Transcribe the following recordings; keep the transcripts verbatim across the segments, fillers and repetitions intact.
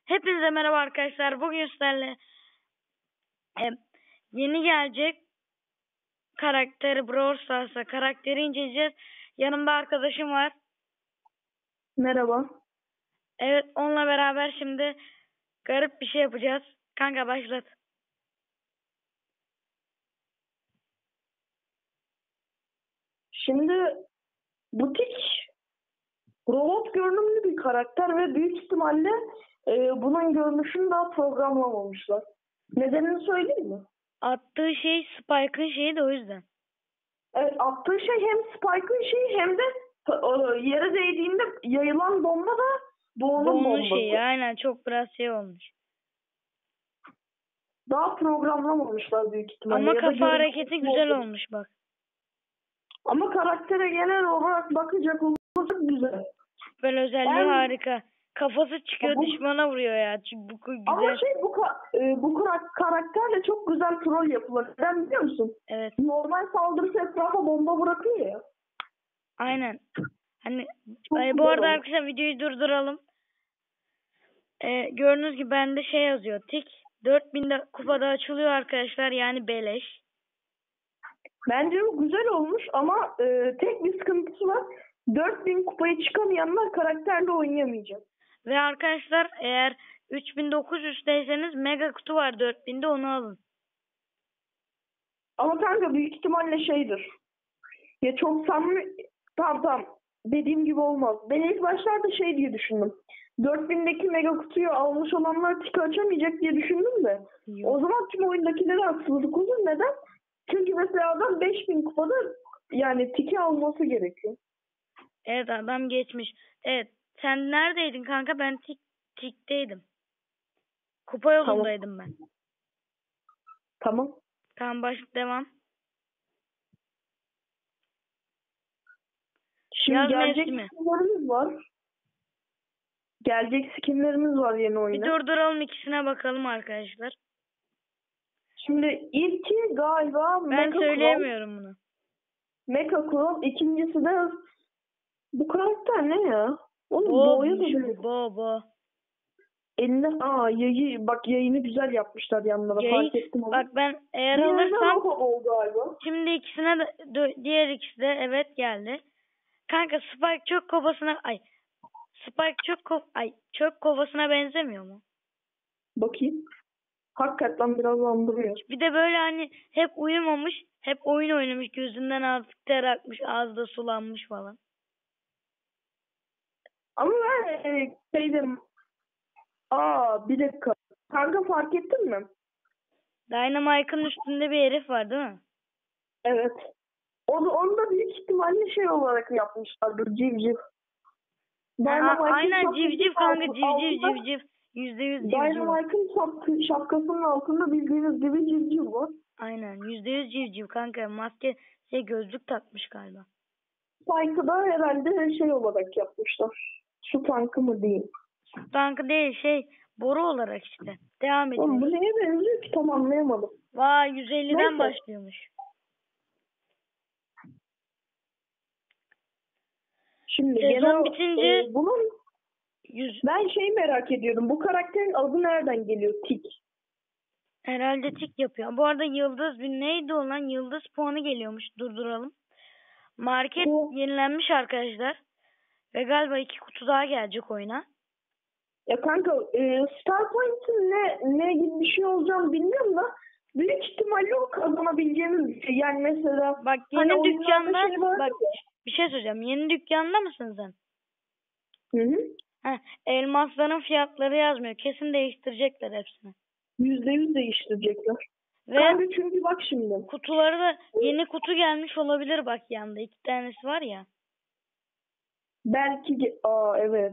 Hepinize merhaba arkadaşlar. Bugün sizlerle e, yeni gelecek karakteri Brawl Stars'a karakteri inceleyeceğiz. Yanımda arkadaşım var. Merhaba. Evet, onunla beraber şimdi garip bir şey yapacağız. Kanka başlat. Şimdi butik robot görünümlü bir karakter ve büyük ihtimalle e, bunun görünüşünü daha programlamamışlar. Nedenini söyleyeyim mi? Attığı şey Spike'ın şeyi de o yüzden. Evet, attığı şey hem Spike'ın şeyi hem de e, yere değdiğinde yayılan bomba da Doğu'nun Doğu'nun bombası. şeyi aynen çok biraz şey olmuş. Daha programlamamışlar büyük ihtimalle. Ama Ya da kafa görünüşü hareketi güzel olmuş bak. Ama karaktere genel olarak bakacak olursak güzel. Böyle özelliği Ben- harika. Kafası çıkıyor Bu- düşmana vuruyor ya. Çünkü bu güzel. Ama şey bu ka- e, bu kara- karakterle çok güzel troll yapılır. Neden biliyor musun? Evet. Normal saldırısı etrafa bomba bırakıyor ya. Aynen. Hani Çok e, bu güzel arada olmuş. arkadaşlar videoyu durduralım. E, gördüğünüz gibi bende şey yazıyor. Tik dört bin de kupada açılıyor arkadaşlar. Yani beleş. Bence bu güzel olmuş ama e, tek bir sıkıntısı var. dört bin kupayı çıkamayanlar karakterle oynayamayacak. Ve arkadaşlar eğer üç bin dokuz yüzdeyseniz mega kutu var dört binde, onu alın. Ama kanka büyük ihtimalle şeydir. Ya çok samimi tamam tamam dediğim gibi olmaz. Ben ilk başlarda şey diye düşündüm. dört bindeki mega kutuyu almış olanlar tiki açamayacak diye düşündüm de. Yok. O zaman tüm oyundakilere haksızlık olur. Neden? Çünkü mesela adam beş bin kupada yani tiki alması gerekiyor. Evet, adam geçmiş. Evet, sen neredeydin kanka? Ben tik tikteydim. Kupa yolundaydım ben. Tamam. Tamam, baş devam. Şimdi Yaz gelecek mevsimi. skinlerimiz var. Gelecek skinlerimiz var yeni Bir oyuna. durduralım, ikisine bakalım arkadaşlar. Şimdi ilki galiba Ben Mecha Crow. söyleyemiyorum bunu. Mecha Crow. İkincisi de bu karakter ne ya? Oğlum boğuya da böyle. Bo bo. Eline aa yayı bak yayını güzel yapmışlar yanlara Yayı- fark ettim onu. Bak ben eğer Diğeri de alırsam Rojo oldu galiba. şimdi ikisine de dö- diğer ikisi de evet geldi. Kanka Spike çök kovasına ay Spike çök kov ay çök kovasına benzemiyor mu? Bakayım. Hakikaten biraz andırıyor. Bir de böyle hani hep uyumamış, hep oyun oynamış, gözünden artık ter akmış, ağzı da sulanmış falan. Ama ben e, şeydim. Aa bir dakika. Kanka fark ettin mi? Dynamite'ın üstünde bir herif var değil mi? Evet. Onu, onu da büyük ihtimalle şey olarak yapmışlardır. Civciv. Ha, Dynamite'ın aynen şapkasının civciv kanka, altı- civciv altında- civciv. Yüzde yüz civciv. Dynamite'ın şap- şapkasının altında bildiğiniz gibi civciv var. Aynen yüzde yüz civciv kanka, maske şey gözlük takmış galiba. Spike'ı da herhalde şey olarak yapmışlar. Su tankı mı diyeyim. Tankı değil, şey boru olarak işte. Devam Oğlum ediyoruz. bu neye benziyor ki tam anlayamadım. Vay, yüz elliden Neyse. başlıyormuş. Şimdi Sezon genel, bitince e, bunun yüz ben şeyi merak ediyorum. Bu karakterin adı nereden geliyor? Tik. herhalde tik yapıyor. Bu arada yıldız bir neydi olan yıldız puanı geliyormuş. Durduralım. Market Bu- yenilenmiş arkadaşlar. Ve galiba iki kutu daha gelecek oyuna. Ya kanka e, Star Point'in ne, ne gibi bir şey olacağını bilmiyorum da büyük ihtimalle o kazanabileceğimiz bir şey. Yani mesela Bak yeni hani oyunlarda dükkanda şey vardı bak ya. bir şey söyleyeceğim. Yeni dükkanda mısın sen? Hı hı. Heh, elmasların fiyatları yazmıyor. Kesin değiştirecekler hepsini. Yüzde yüz değiştirecekler. Ve Kanka çünkü bak şimdi. kutuları da yeni kutu gelmiş olabilir bak yanında. İki tanesi var ya. Belki ge- aa evet.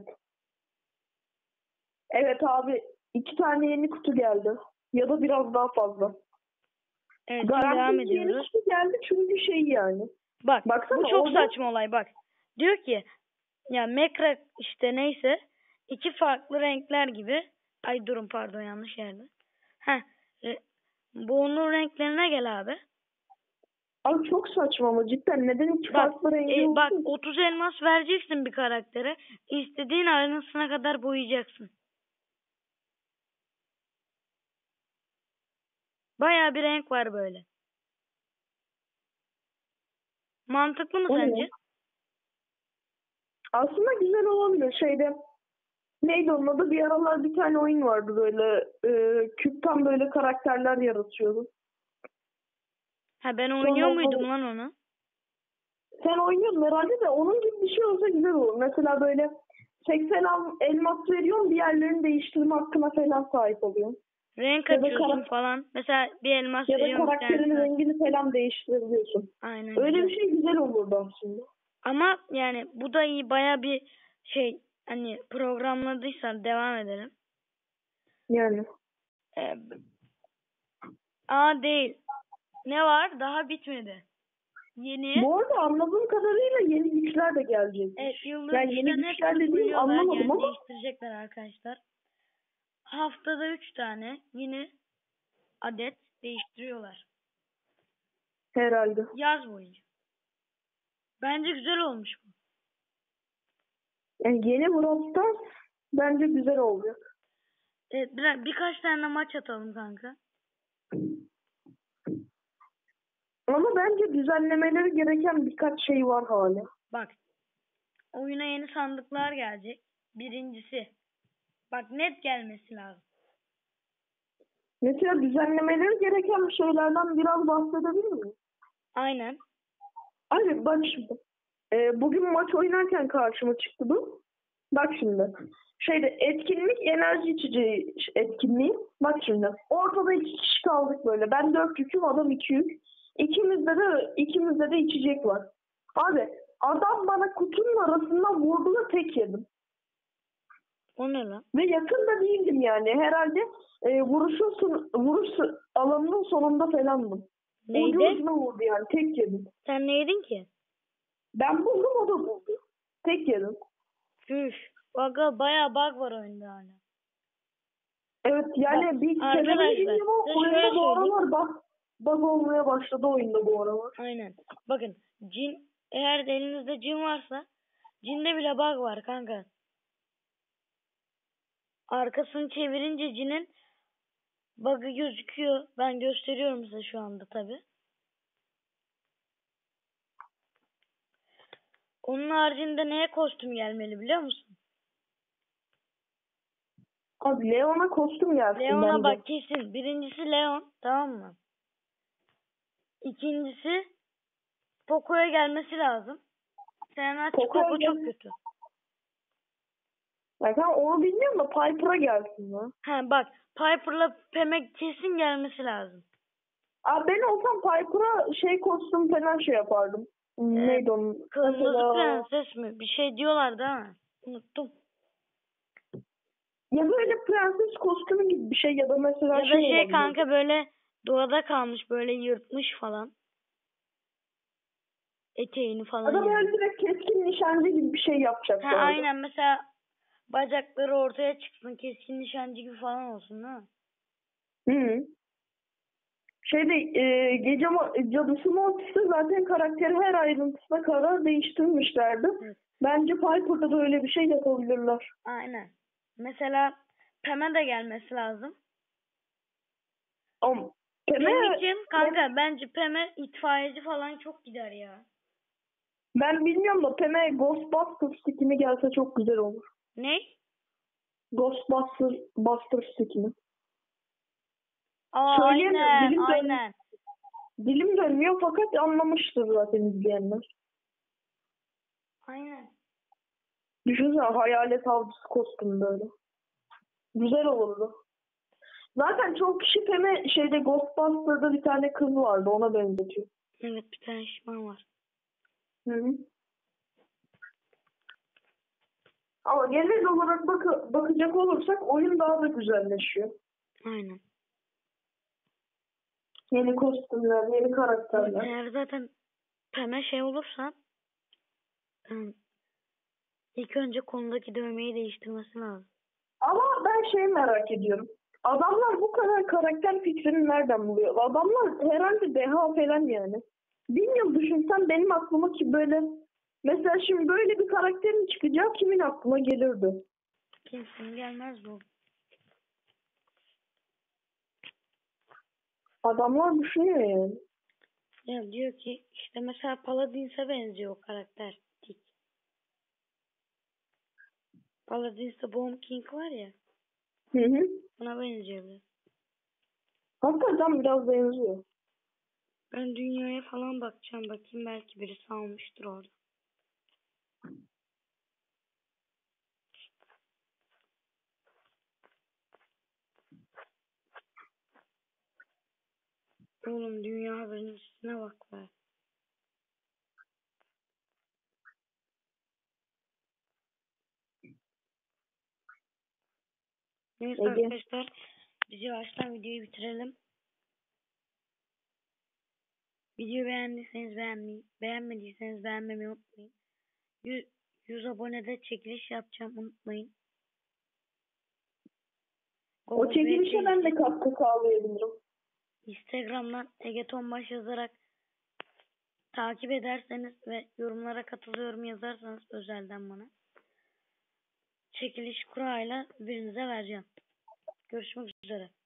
Evet abi iki tane yeni kutu geldi. Ya da biraz daha fazla. Evet, şimdi devam Garanti yeni ediyoruz. kutu geldi çünkü şey yani. Bak Baksana, bu çok orada- saçma olay bak. Diyor ki ya Mekra işte neyse iki farklı renkler gibi. Ay durun pardon, yanlış yerde. Heh. E, bunun renklerine gel abi. Abi çok saçma ama cidden neden iki Bak, farklı rengi e, bak olsun? otuz elmas vereceksin bir karaktere. İstediğin ayrıntısına kadar boyayacaksın. Bayağı bir renk var böyle. Mantıklı mı O ne? sence? Aslında güzel olabilir. Şeyde neydi onun adı? Bir aralar bir tane oyun vardı böyle. E, küpten böyle karakterler yaratıyordu. Ha ben Sonra oynuyor onu- muydum lan onu? Sen oynuyorsun herhalde de onun gibi bir şey olsa güzel olur. Mesela böyle seksen al- elmas veriyorsun, diğerlerini değiştirme hakkına falan sahip oluyorsun. Renk Ya da açıyorsun karak- falan. Mesela bir elmas Ya da veriyorum bir karakterin tanesine. rengini falan değiştirebiliyorsun. Aynen Öyle güzel. bir şey güzel olurdu aslında. Ama yani bu da iyi baya bir şey hani programladıysan devam edelim. Yani. Ee, aa değil. Ne var? Daha bitmedi. Yeni. Bu arada anladığım kadarıyla yeni güçler de gelecek. Evet yıldız Yani yeni güçlerin güçler hepsini dediğim koyuyorlar. anlamadım Yani ama değiştirecekler arkadaşlar. Haftada üç tane yeni adet değiştiriyorlar. herhalde. Yaz boyunca. Bence güzel olmuş bu. Yani yeni Brawl Stars bence güzel olacak. Evet bir, birkaç tane maç atalım kanka. Ama bence düzenlemeleri gereken birkaç şey var hala. Bak. Oyuna yeni sandıklar gelecek. Birincisi. Bak net gelmesi lazım. Mesela düzenlemeleri gereken şeylerden biraz bahsedebilir miyim? Aynen. Abi bak şimdi. Ee, bugün maç oynarken karşıma çıktı bu. Bak şimdi. Şeyde etkinlik enerji içeceği etkinliği. Bak şimdi. Ortada iki kişi kaldık böyle. Ben dört yüküm, adam iki yük. İkimizde de ikimizde de içecek var. Abi adam bana kutunun arasından vurdu ve tek yedim. O ne lan? Ve yakın da değildim yani. Herhalde e, vuruşun son, vuruş alanının sonunda falandım. Neydi? Ucu ucuna vurdu yani. Tek yedim. Sen neydin ki? Ben buldum, o da buldu. Tek yedim. Üf. Bak bayağı bug var oyunda hala. Evet yani Bak, bir arkadaşlar, sebebi bilmiyorum ama size şöyle oyunda bu söyleyeyim. aralar bug, bug olmaya başladı oyunda bu aralar. Aynen. Bakın cin eğer de elinizde cin varsa cinde bile bug var kanka. Arkasını çevirince cinin bug'ı gözüküyor. Ben gösteriyorum size şu anda tabi. Onun haricinde neye kostüm gelmeli biliyor musun? Abi Leon'a kostüm gelsin Leon'a bence. bak kesin. Birincisi Leon, tamam mı? İkincisi Poco'ya gelmesi lazım. Serenatçı Poco'ya Poco gel- çok kötü. Ya tamam onu bilmiyorum da Piper'a gelsin ya. Ha bak Piper'la Pem'e kesin gelmesi lazım. Abi ben olsam Piper'a şey kostüm falan şey yapardım. Neydi onun? Kırmızı Mesela- prenses mi? Bir şey diyorlardı ha. Unuttum. Ya böyle prenses kostümü gibi bir şey ya da mesela Ya da şey, şey olabilir. kanka böyle doğada kalmış böyle yırtmış falan. Eteğini falan. Ya da yani. böyle direkt keskin nişancı gibi bir şey Ha yapacaklar. aynen mesela bacakları ortaya çıksın keskin nişancı gibi falan olsun değil mi? Hı. Şeyde e, gece ma- cadısı Mortis'te zaten karakteri her ayrıntısına karar değiştirmişlerdi. Evet. Bence Piper'da da öyle bir şey yapabilirler. Aynen. Mesela Pem'e de gelmesi lazım. Ama Pem'e, Pem'i kim? Kanka bence Pem'e itfaiyeci falan çok gider ya. ben bilmiyorum da Pem'e Ghostbusters skin'i gelse çok güzel olur. Ne? Ghostbusters Buster skin'i. Aa Söyleyemiyorum, aynen dilim dön- aynen. Dilim dönmüyor fakat anlamıştır zaten izleyenler. Aynen. Düşünsene hayalet avcısı kostümü böyle. Güzel olurdu. Zaten çok kişi Pem'e şeyde Ghostbusters'da bir tane kız vardı, ona benzetiyor. Evet bir tane şişman var. Hı hı. Ama genel olarak bak bakacak olursak oyun daha da güzelleşiyor. Aynen. Yeni kostümler, yeni karakterler. Eğer zaten Pem'e şey olursa ım, ilk önce kolundaki dövmeyi değiştirmesi lazım. Ama ben şey merak ediyorum. Adamlar bu kadar karakter fikrini nereden buluyor? Adamlar herhalde deha falan yani. Bilmiyorum, düşünsem benim aklıma ki böyle mesela şimdi böyle bir karakterin çıkacağı kimin aklına gelirdi? Kimsenin gelmez bu. Adamlar düşünüyor yani. Ya diyor ki işte mesela Paladins'e benziyor o karakter. Tik. Paladins'te Bomb King var ya. Hı hı. Buna benziyor biraz. Hakikaten biraz benziyor. Ben dünyaya falan bakacağım. Bakayım belki birisi almıştır orada. Oğlum dünya haberinin üstüne bak be. Neyse Ege. arkadaşlar. Biz yavaştan videoyu bitirelim. Videoyu beğendiyseniz beğenmeyi, beğenmediyseniz beğenmemeyi unutmayın. yüz, yüz abonede çekiliş yapacağım, unutmayın. O çekilişe ben de katkı sağlayabilirim. Instagram'dan Ege Tombaş yazarak takip ederseniz ve yorumlara katılıyorum yazarsanız özelden bana çekiliş kurayla birinize vereceğim. Görüşmek üzere.